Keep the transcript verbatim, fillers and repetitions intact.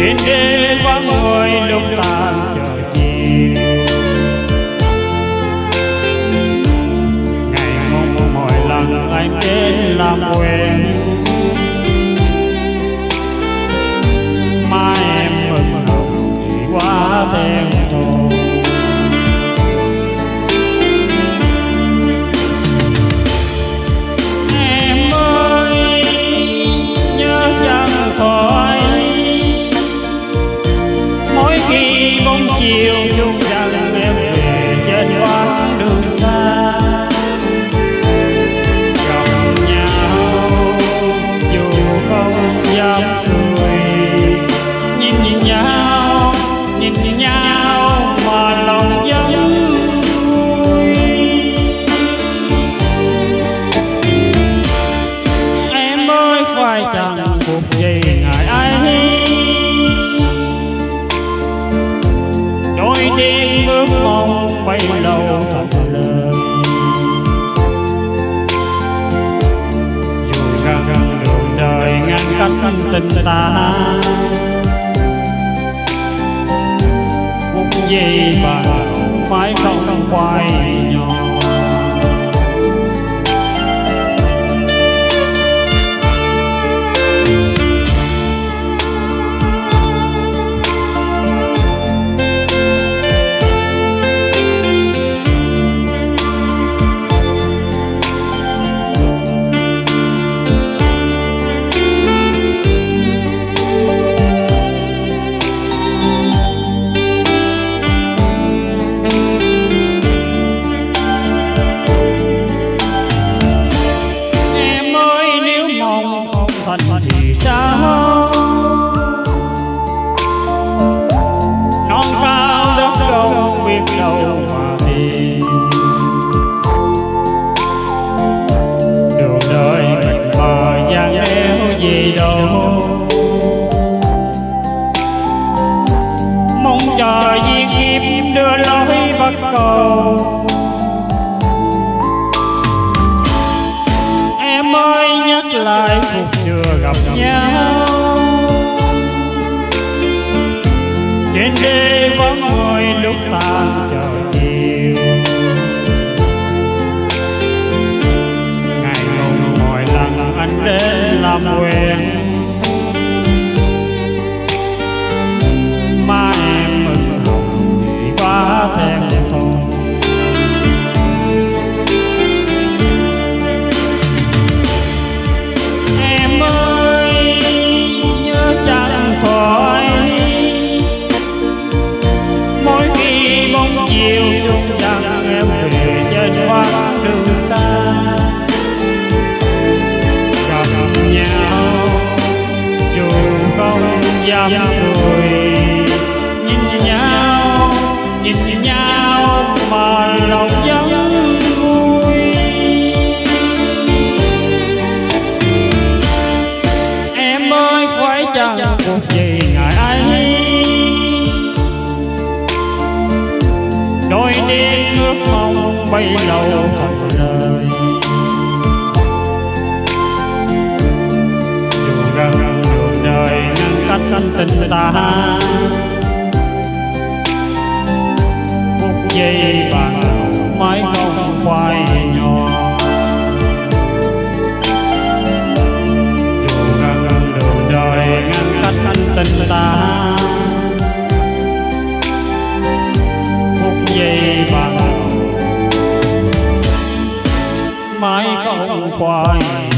trên đê vắng người lúc tan trời chiều. Ngày mong mỗi lần anh đến làm quen, mai em mừng hồng thì quá thèm thuồng. Em ơi nhớ chẳng khỏi, mỗi khi bóng chiều chung dần em về trên quãng đường xa. Gặp nhau dù không dám cười, nhìn nhìn nhau, nhìn nhìn nhau mà lòng vẫn vui. Em ơi phải chẳng cuộc gì ngại ai, đôi đêm ước mong bấy lâu thật lời. Dù rằng đường đời ngăn cách tình ta, phút giây ban đầu mãi không quay nhỏ. Thì sao non cao đất không biết đâu mà tìm, đường đời mình mờ gian éo gì đâu. Mong chờ duyên kiếp đưa lối bắt cầu. Em ơi nhắc lại cuộc chưa gặp nhau, trên đê vắng người lúc tan trời chiều. Ngày mong mỗi lần anh đến làm quen, mà em mừng hồng thì quá thèm thuồng. Chiều chung dần em về trên quãng đường xa. Gặp nhau dù không dám cười, nhìn nhau, nhìn nhau mà lòng vẫn vui. Em ơi phải chẳng cuộc gì ngại ai, đôi đêm ước mong bấy lâu thật lời. Dù rằng đường đời ngăn cách tình ta, phút giây ban đầu mãi không quay nhỏ. Dù rằng đường đời ngăn cách tình ta, giây ban đầu mãi không quay.